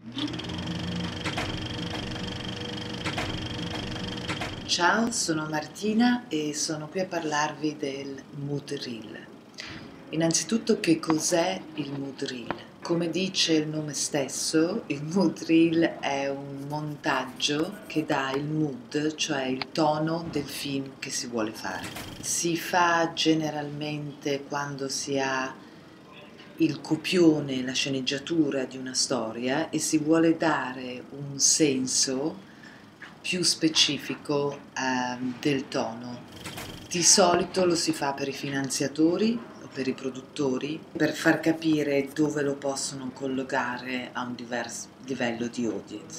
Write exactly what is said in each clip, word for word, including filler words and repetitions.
Ciao, sono Martina e sono qui a parlarvi del mood reel. Innanzitutto, che cos'è il mood reel? Come dice il nome stesso, il mood reel è un montaggio che dà il mood, cioè il tono del film che si vuole fare. Si fa generalmente quando si ha il copione, la sceneggiatura di una storia e si vuole dare un senso più specifico eh, del tono. Di solito lo si fa per i finanziatori o per i produttori per far capire dove lo possono collocare a un diverso livello di audience.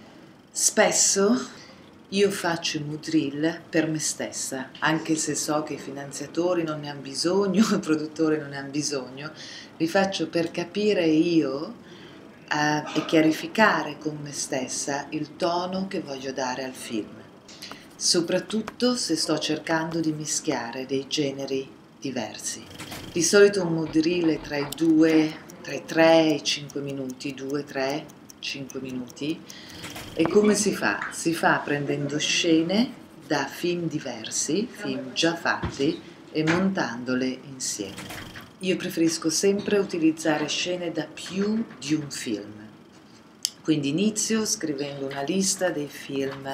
Spesso io faccio i mood reel per me stessa, anche se so che i finanziatori non ne hanno bisogno, i produttori non ne hanno bisogno, li faccio per capire io eh, e chiarificare con me stessa il tono che voglio dare al film, soprattutto se sto cercando di mischiare dei generi diversi. Di solito un mood reel è tra i due, tra i tre e i cinque minuti, due, tre, cinque minuti. E come si fa? Si fa prendendo scene da film diversi, film già fatti, e montandole insieme. Io preferisco sempre utilizzare scene da più di un film. Quindi inizio scrivendo una lista dei film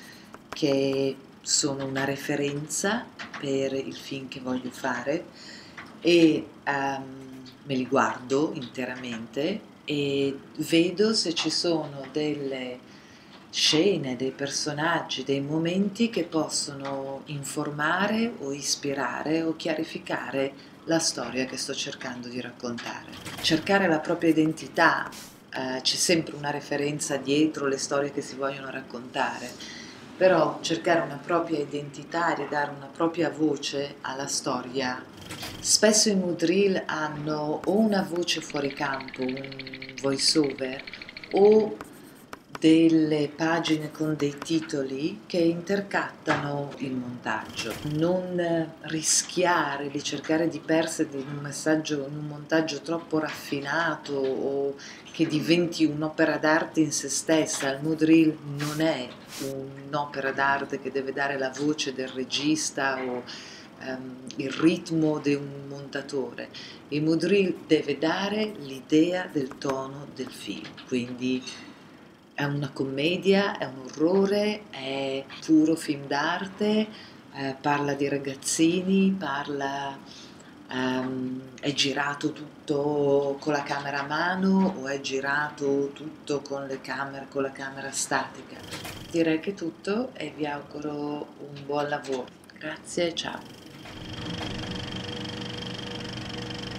che sono una referenza per il film che voglio fare e um, me li guardo interamente e vedo se ci sono delle scene, dei personaggi, dei momenti che possono informare o ispirare o chiarificare la storia che sto cercando di raccontare. Cercare la propria identità, eh, c'è sempre una referenza dietro le storie che si vogliono raccontare, però cercare una propria identità e dare una propria voce alla storia. Spesso i mood reel hanno o una voce fuori campo, un voice over, o delle pagine con dei titoli che intercattano il montaggio. Non rischiare di cercare di perdersi in un messaggio, in un montaggio troppo raffinato o che diventi un'opera d'arte in se stessa. Il mood reel non è un'opera d'arte che deve dare la voce del regista o um, il ritmo di un montatore. Il mood reel deve dare l'idea del tono del film, quindi è una commedia, è un orrore, è puro film d'arte, eh, parla di ragazzini, parla, um, è girato tutto con la camera a mano o è girato tutto con, le camere, con la camera statica. Direi che è tutto e vi auguro un buon lavoro. Grazie, ciao.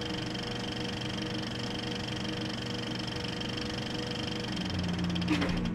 Thank you.